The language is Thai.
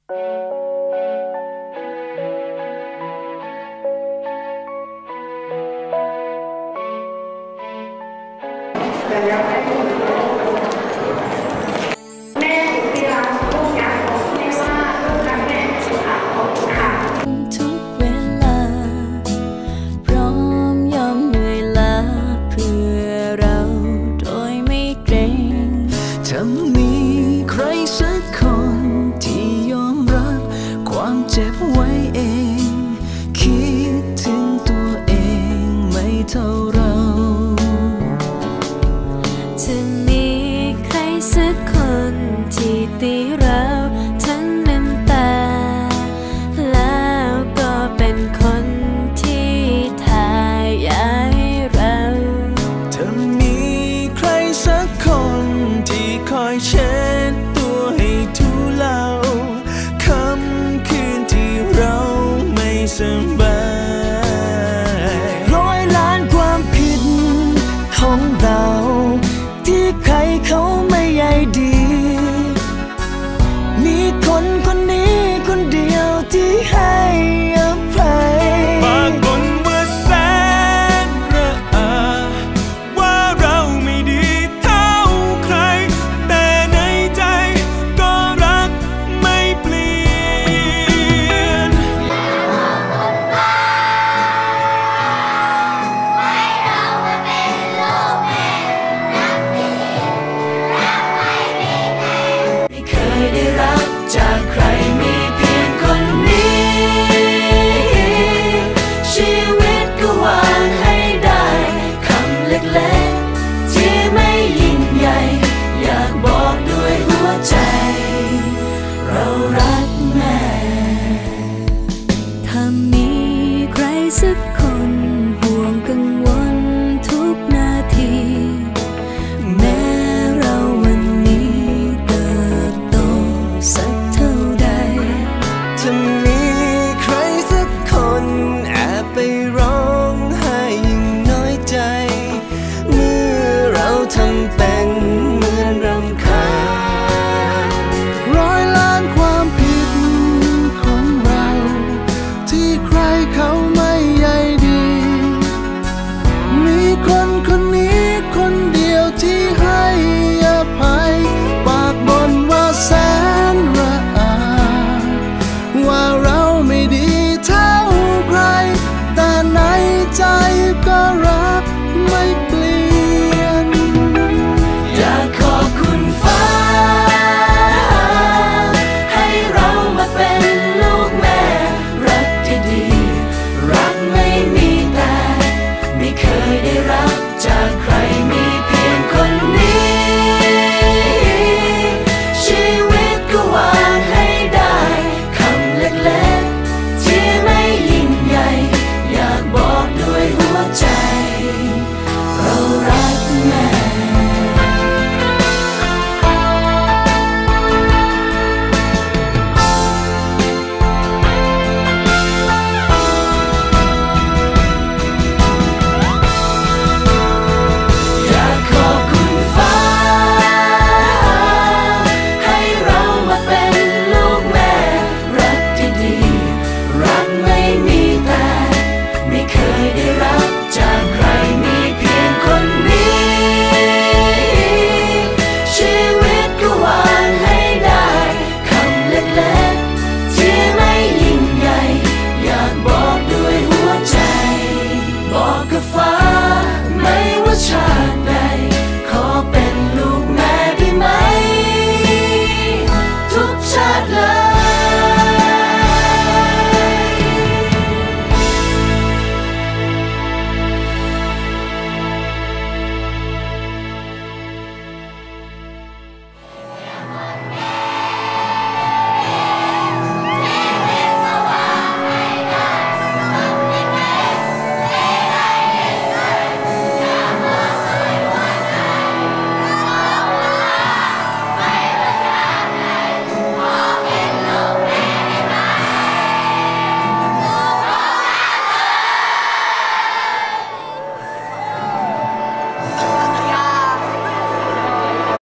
แม่อยู่ที่ร้านลูกอยากบอกแม่ว่าลูกรักแม่ค่ะขอบคุณค่ะทุกเวลาพร้อมยอมเหนื่อยล้าเพื่อเราโดยไม่เกรงถ้ามีใครสักคนที่ยอมรับความเจ็บไว้เองคิดถึงตัวเองไม่เท่าเราจะมีใครสักคนที่ตีเราทั้งน้ำตาแล้วก็เป็นคนที่ทายายเราถ้ามีใครสักคนที่คอยเช็ดตัวให้ทุเลาค่ำคืนที่เราไม่สบาย100 ล้านความผิดของเราที่ใครเขาไม่ใยดีมีคนคนนี้คนเดียวที่ให้